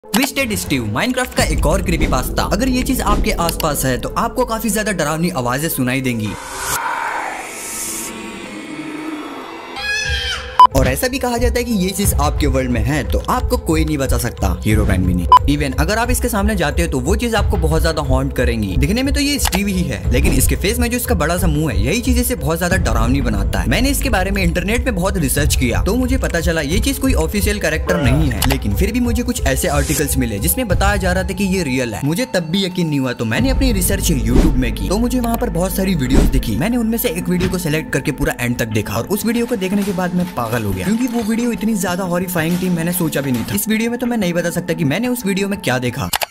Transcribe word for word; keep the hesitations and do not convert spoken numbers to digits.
Twisted Steve Minecraft का एक और क्रीपीपास्ता। अगर ये चीज आपके आसपास है तो आपको काफी ज्यादा डरावनी आवाजें सुनाई देंगी और ऐसा भी कहा जाता है कि ये चीज आपके वर्ल्ड में है तो आपको कोई नहीं बचा सकता, हीरोब्राइन भी नहीं। इवन अगर आप इसके सामने जाते हो तो वो चीज आपको बहुत ज्यादा हॉन्ट करेंगी। दिखने में तो ये स्टीव ही है, लेकिन इसके फेस में जो इसका बड़ा सा मुंह है यही चीज इसे बहुत ज्यादा डरावनी बनाता है। मैंने इसके बारे में इंटरनेट में बहुत रिसर्च किया तो मुझे पता चला ये चीज कोई ऑफिशियल कैरेक्टर नहीं है, लेकिन फिर भी मुझे कुछ ऐसे आर्टिकल्स मिले जिसमें बताया जा रहा था कि ये रियल है। मुझे तब भी यकीन नहीं हुआ तो मैंने अपनी रिसर्च यूट्यूब में की, तो मुझे वहाँ पर बहुत सारी वीडियोस दिखी। मैंने उनमें से एक वीडियो को सिलेक्ट करके पूरा एंड तक देखा और उस वीडियो को देखने के बाद मैं पागल हो गया, क्योंकि वो वीडियो इतनी ज्यादा हॉरिफाइंग थी मैंने सोचा भी नहीं था। इस वीडियो में तो मैं नहीं बता सकता कि मैंने उस वीडियो में क्या देखा।